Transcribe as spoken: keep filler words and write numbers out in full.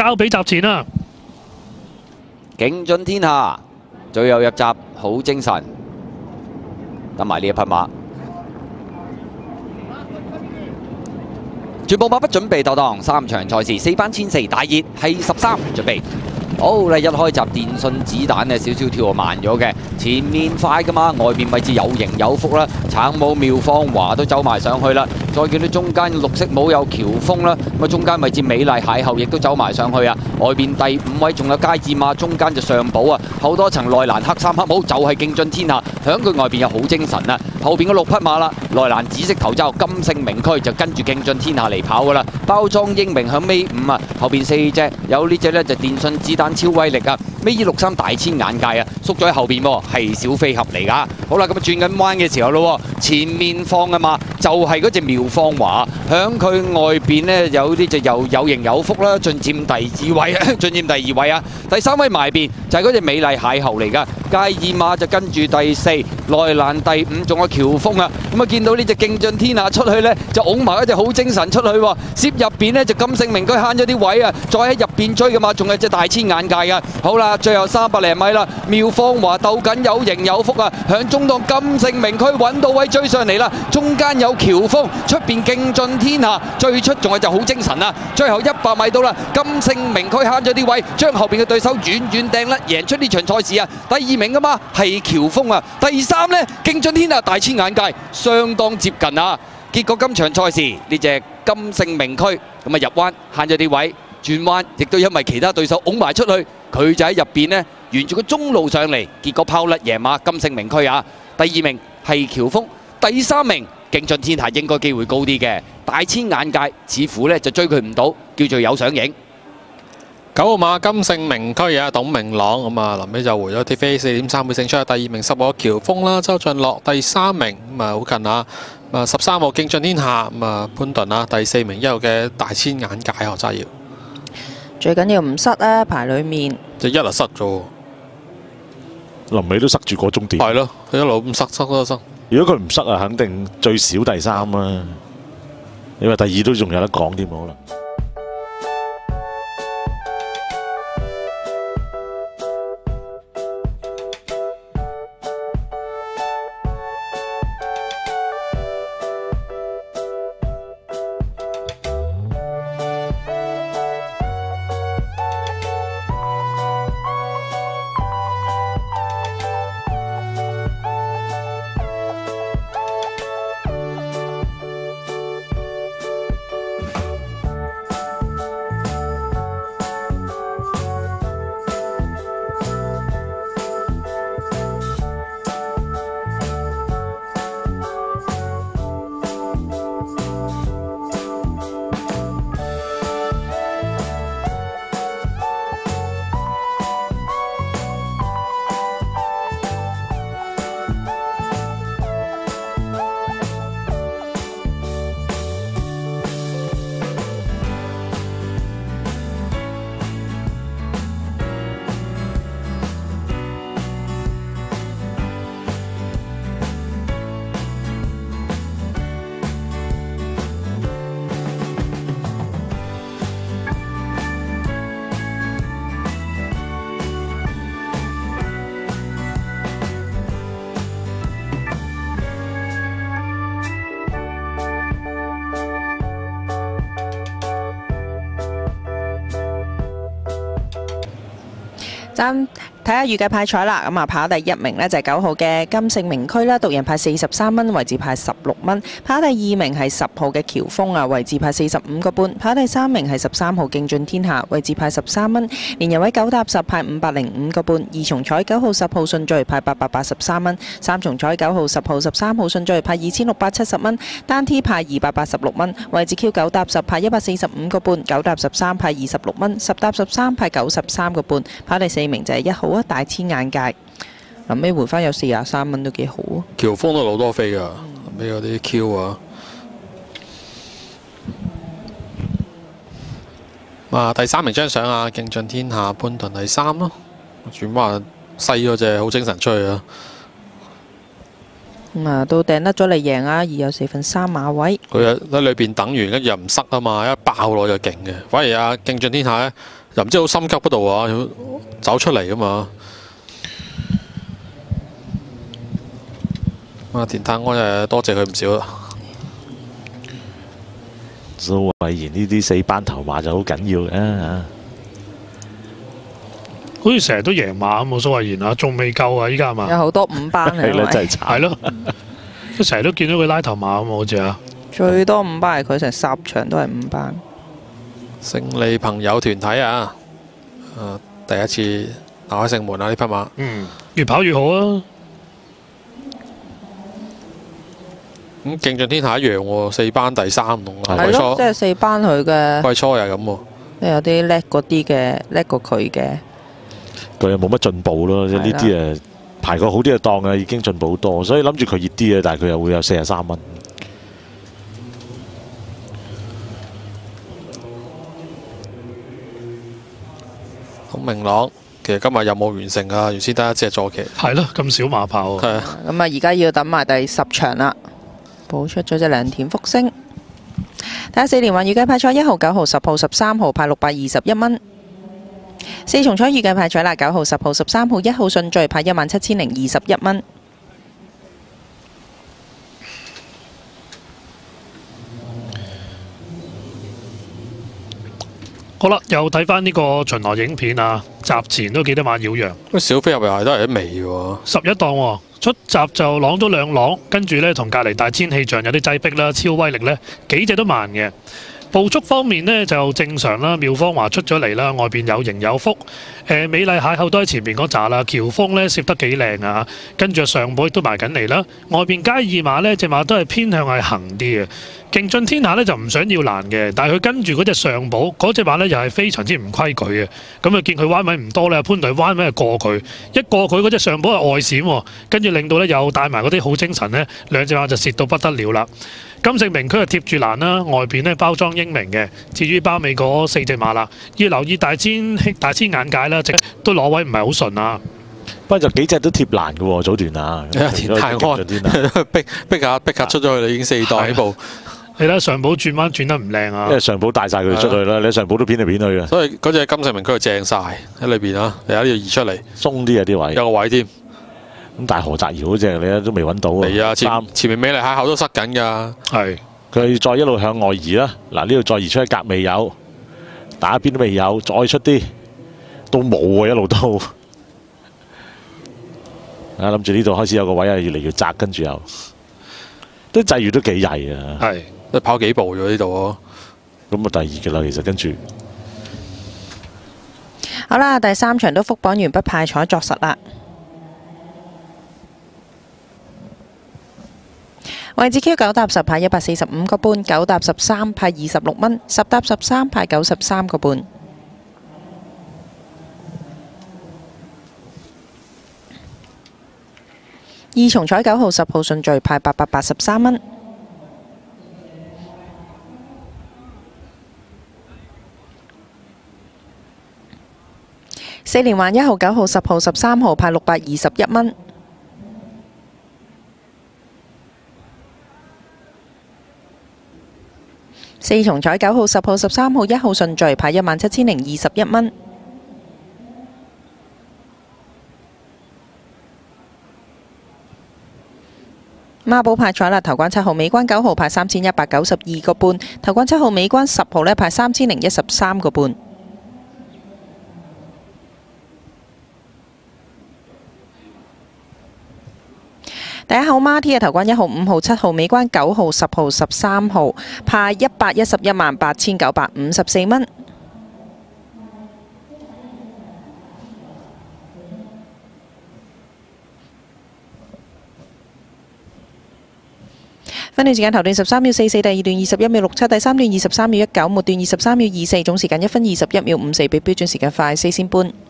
交俾集前啦。 勁進天下最後入閘，好精神，等埋呢一匹馬。全部馬不準備鬥檔，三場賽事四班千四大熱係十三準備。好啦，一開閘電信子彈咧少少跳慢咗嘅，前面快噶嘛，外邊位置有型有福啦，橙帽妙芳華都走埋上去啦，再見到中間綠色帽有喬峰啦，咁啊中間位置美麗邂逅亦都走埋上去啊，外邊第五位仲有佳志馬，中間就上寶啊，後多層內欄黑衫黑帽就係勁進天下，響佢外邊有好精神啊，後邊嗰六匹馬啦，內欄紫色頭罩金星名區就跟住勁進天下嚟跑噶啦，包裝英明響尾五啊，後邊四隻有呢隻呢就電信子彈。超威力啊！尾二六三大千眼界啊，縮咗喺後邊喎，係小飛俠嚟噶。好啦，咁啊轉緊彎嘅時候咯，前面放嘅馬就係嗰隻妙芳華，響佢外邊呢，有呢隻又有型有福啦，進佔第二位，進佔第二位啊！第三位埋邊就係嗰隻美麗邂逅嚟噶，佳爾馬就跟住第四，內欄第五仲有喬峰啊！咁啊見到呢隻勁進天下出去呢，就擁埋一隻好精神出去喎，攝入邊呢，就金星名區慳咗啲位啊，再喺入邊追嘅嘛，仲有隻大千眼界噶。好啦，最後三百零米啦，妙芳華鬥緊有型有福啊，響中檔金星名區揾到位追上嚟啦，中間有喬峰，出邊勁進天下，最出仲係就好精神啊！最後一百米到啦，金星名區慳咗啲位，將後邊嘅對手遠遠掟甩，贏出呢場賽事啊！第二名噶嘛係喬峰啊，第三呢，勁進天下大千眼界，相當接近啊！結果今場賽事呢隻金星名區咁啊入彎慳咗啲位。轉彎亦都因為其他對手拱埋出去，佢就喺入邊呢，沿住個中路上嚟，結果拋甩贏馬金星名區啊！第二名係喬峰，第三名勁進天下應該機會高啲嘅，大千眼界似乎呢就追佢唔到，叫做有上影。 九號馬金星名區啊，董明朗咁啊，臨尾就回咗鐵飛四點三倍勝出，第二名十號喬峰啦，周俊樂第三名咁啊好近啊，咁啊十三號勁進天下咁啊潘頓啊，第四名一號嘅大千眼界何澤堯。 最緊要唔塞啊！排裡面就一啊塞咗， 臨尾都塞住個終點。 係咯，佢一路咁塞塞塞塞。 如果佢唔塞啊，肯定最少第三啦。你話第二都仲有得講添，可能。 爭睇下預計派彩啦，咁啊跑第一名呢就係九號嘅金星名區啦，獨贏派四十三蚊，位置派十六蚊。跑第二名係十號嘅喬峰啊，位置派四十五個半。跑第三名係十三號勁進天下，位置派十三蚊。連入位九搭十派五百零五個半。二重彩九號十號順序派八百八十三蚊。三重彩九號十號十三號順序派二千六百七十蚊。單 T 派二百八十六蚊。位置 Q 九搭十派一百四十五個半。九搭十三派二十六蚊。十搭十三派九十三個半。跑第四名就係一號啊，大千眼界。臨尾回翻有四十三蚊都幾好啊！ 喬峰都老多飛㗎，臨尾嗰啲 Q 啊！啊，第三名張相啊，勁進天下潘頓第三咯，轉話細嗰隻好精神出去啊！ 咁啊，都掟得咗嚟贏啊！而有四分三馬位， 佢喺裏邊等完，跟住又唔塞啊嘛，一爆落就勁嘅。反而啊，勁進天下咧， 又唔知好心急嗰度啊，要走出嚟噶嘛。啊，田泰安誒多謝佢唔少啦。 蘇偉賢呢啲四班頭馬就好緊要嘅。 好似成日都贏馬咁喎，蘇慧賢啊，仲未夠啊！依家係嘛？ 有好多五班係啦，真係慘。 係咯，都成日都見到佢拉頭馬咁喎，好似啊。 最多五班係佢，成十場都係五班。 勝利朋友團體啊，啊第一次打開勝門啊！呢匹馬， 嗯，越跑越好啊！ 咁競進天下一樣喎，四班第三同係咯，即係四班佢嘅。 季初又係咁喎。 即係有啲叻嗰啲嘅，叻過佢嘅。 佢又冇乜進步咯，即係呢啲誒排過好啲嘅檔啊，已經進步好多，所以諗住佢熱啲嘅，但係佢又會有四十三蚊。 好明朗，其實今日任務完成啊，原先得一隻坐騎。 係咯，咁少馬跑。 係啊。 咁啊，而家要等埋第十場啦，補出咗隻良田福星。睇下四連環預計派彩一號、九號、十號、十三號派六百二十一蚊。四重彩預計派彩啦，九號、十號、十三號、一號順序派一萬七千零二十一蚊。 好啦，又睇翻呢個巡邏影片啊，閘前都幾多馬擾攘。 喂，小飛入嚟係都係一微喎。 十一檔喎，出閘就朗咗兩朗，跟住呢，同隔離大千氣象有啲擠逼啦，超威力呢，幾隻都慢嘅。步速方面呢，就正常啦，妙芳華出咗嚟啦，外邊有盈有福。誒、美麗邂逅都喺前面嗰扎啦，喬峰呢攝得幾靚啊，跟住上步亦都埋緊嚟啦。外邊街二馬呢，隻馬都係偏向係行啲嘅。競進天下呢，就唔想要難嘅，但係佢跟住嗰隻上步嗰隻馬呢，又係非常之唔規矩嘅。咁啊見佢彎位唔多呢，潘隊彎位係過佢，一過佢嗰隻上步係外閃喎，跟住令到呢又帶埋嗰啲好精神呢，兩隻馬就蝕到不得了啦。金勝明區就貼住欄啦，外邊呢包裝英明嘅。至於包尾嗰四隻馬啦，要留意大千大千眼界啦，都攞位唔係好順啊。 不過就幾隻都貼欄嘅喎，早段啊。 田泰安逼逼下逼下出咗去啦，已經四檔起步。 你睇上步轉彎轉得唔靚啊！ 因為上步帶晒佢出去啦，你上步都偏嚟偏去嘅。 所以嗰隻金勝明區就正晒喺裏邊啊，你喺呢度移出嚟， 鬆啲啊啲位。 有個位添。 咁但係何澤堯嗰隻你都未揾到啊！ 係啊，前前面美麗邂逅都塞緊㗎。 係。 佢再一路向外移啦，嗱呢度再移出一格未有，打邊都未有，再出啲都冇喎，一路都。啊諗住呢度開始有個位啊，越嚟越窄，跟住又啲際遇都幾曳啊！ 係， 都跑幾步咗呢度喎。 咁啊第二嘅啦，其實跟住。 好啦，第三場都復榜完畢，派彩作實啦。位置 Q 九搭十派一百四十五個半，九搭十三派二十六蚊，十搭十三派九十三個半。二重彩九號十號順序派八百八十三蚊。四連環一號九號十號十三號派六百二十一蚊。四重彩九號十號十三號一號順序派一萬七千零二十一蚊。孖寶派彩啦，頭關七號尾關九號派三千一百九十二個半，頭關七號尾關十號呢派三千零一十三個半。第一號孖 T 嘅頭關一號、五號、七號尾關九號、十號、十三號派一百一十一萬八千九百五十四蚊。分段時間頭段十三秒四四，第二段二十一秒六七，第三段二十三秒一九，末段二十三秒二四，總時間一分二十一秒五四，比標準時間快四先半。